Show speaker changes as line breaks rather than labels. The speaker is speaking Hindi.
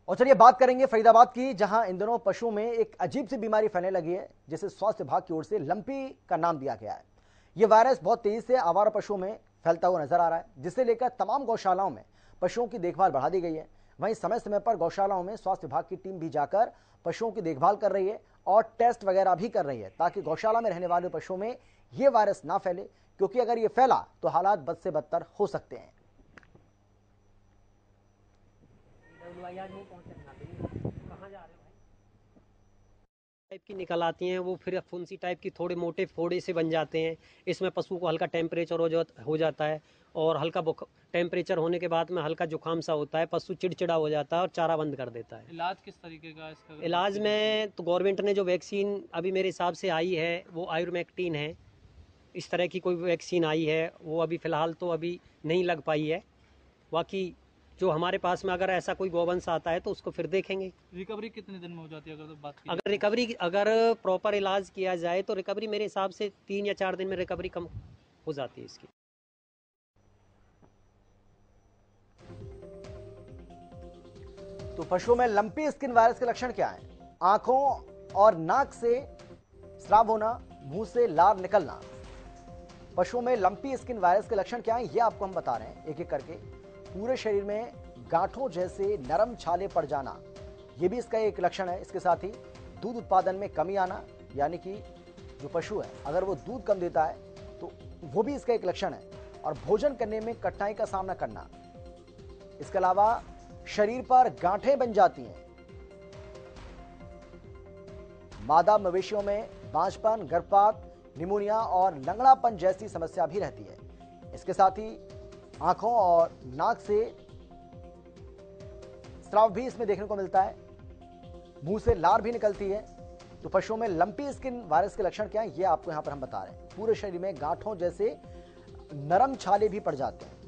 और चलिए बात करेंगे फरीदाबाद की, जहां इन दिनों पशुओं में एक अजीब सी बीमारी फैलने लगी है, जिसे स्वास्थ्य विभाग की ओर से लंपी का नाम दिया गया है। यह वायरस बहुत तेजी से आवारा पशुओं में फैलता हुआ नजर आ रहा है, जिसे लेकर तमाम गौशालाओं में पशुओं की देखभाल बढ़ा दी गई है। वहीं समय समय पर गौशालाओं में स्वास्थ्य विभाग की टीम भी जाकर पशुओं की देखभाल कर रही है और टेस्ट वगैरह भी कर रही है, ताकि गौशाला में रहने वाले पशुओं में यह वायरस ना फैले, क्योंकि अगर ये फैला तो हालात बद से बदतर हो सकते हैं।
टाइप की निकल आती हैं, वो फिर फुंसी टाइप की थोड़े मोटे फोड़े से बन जाते हैं। इसमें पशु को हल्का टेम्परेचर हो जाता है और हल्का टेम्परेचर होने के बाद में हल्का जुकाम सा होता है, पशु चिड़चिड़ा हो जाता है और चारा बंद कर देता है।
इलाज किस तरीके का इसका?
इलाज में तो गवर्नमेंट ने जो वैक्सीन अभी मेरे हिसाब से आई है वो आयुर्मेक्टिन है। इस तरह की कोई वैक्सीन आई है, वो अभी फ़िलहाल तो अभी नहीं लग पाई है। बाकी जो हमारे पास में अगर ऐसा कोई गौवंश आता है तो उसको फिर देखेंगे।
रिकवरी कितने दिन में हो जाती है अगर तो बात की?
अगर प्रॉपर इलाज किया जाए तो रिकवरी मेरे हिसाब से 3 या 4 दिन में रिकवरी कम हो जाती है इसकी।
तो पशुओं में लंपी स्किन वायरस के लक्षण क्या हैं? आंखों और नाक से स्राव होना, मुंह से लार निकलना। पशुओं में लंपी स्किन वायरस के लक्षण क्या हैं, ये आपको हम बता रहे हैं एक एक करके। पूरे शरीर में गांठों जैसे नरम छाले पड़ जाना, ये भी इसका एक लक्षण है। इसके साथ ही दूध उत्पादन में कमी आना, यानी कि जो पशु है अगर वो दूध कम देता है तो वो भी इसका एक लक्षण है। और भोजन करने में कठिनाई का सामना करना। इसके अलावा शरीर पर गांठें बन जाती हैं। मादा मवेशियों में बांझपन, गर्भपात, निमोनिया और लंगड़ापन जैसी समस्या भी रहती है। इसके साथ ही आंखों और नाक से स्राव भी इसमें देखने को मिलता है, मुंह से लार भी निकलती है। तो पशुओं में लंपी स्किन वायरस के लक्षण क्या है, ये आपको यहां पर हम बता रहे हैं। पूरे शरीर में गांठों जैसे नरम छाले भी पड़ जाते हैं।